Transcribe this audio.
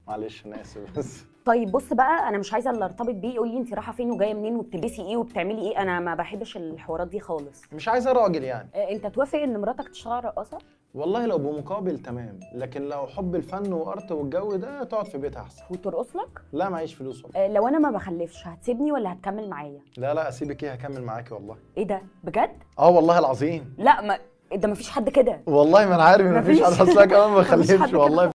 معلش انا اسف بس. طيب بص بقى، انا مش عايزه اللي ارتبط بيه يقول لي انت رايحه فين وجايه منين وبتلبسي ايه وبتعملي ايه، انا ما بحبش الحوارات دي خالص. مش عايزه راجل يعني. انت توافق ان مراتك تشتغل رقاصه؟ والله لو بمقابل تمام، لكن لو حب الفن وارت والجو ده تقعد في بيتها احسن. وترقص لك؟ لا معيش فلوس والله. لو انا ما بخلفش هتسيبني ولا هتكمل معايا؟ لا لا اسيبك ايه، هكمل معاكي والله. ايه ده بجد؟ اه والله العظيم. لا ما ده مفيش حد كده. والله ما انا عارف ان مفيش حد اصلا كمان ما مفيش حد بخلفش كده والله.